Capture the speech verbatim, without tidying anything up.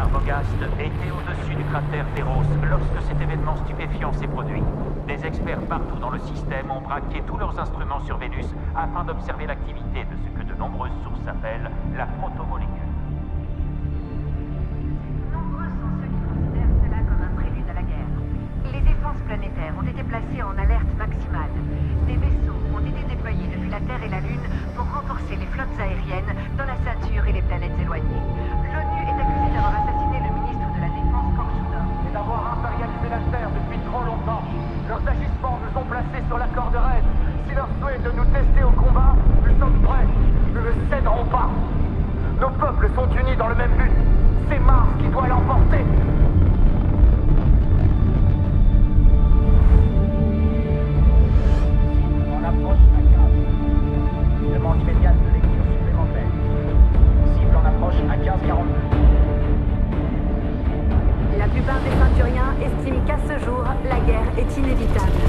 Arbogast était au-dessus du cratère Theros lorsque cet événement stupéfiant s'est produit. Des experts partout dans le système ont braqué tous leurs instruments sur Vénus afin d'observer l'activité de ce que de nombreuses sources appellent la protomolécule. Nombreux sont ceux qui considèrent cela comme un prélude à la guerre. Les défenses planétaires ont été placées en alerte maximale. Des vaisseaux ont été déployés depuis la Terre et la Lune pour renforcer les flottes aériennes dans la ceinture et les planètes éloignées. L'ONU est accusée d'avoir assassiné le ministre de la Défense Korchudov et d'avoir impérialisé la Terre depuis trop longtemps. Leurs agissements nous ont placés sur la corde raide. Si leur souhait est de nous tester au combat, nous sommes prêts. Nous ne céderons pas. Nos peuples sont unis dans le même but. C'est Mars qui doit l'emporter. On approche à quinze. Demande immédiate de lecture supplémentaire. Cible en approche à quinze quarante-deux. La plupart des ceinturiens estiment qu'à ce jour, la guerre est inévitable.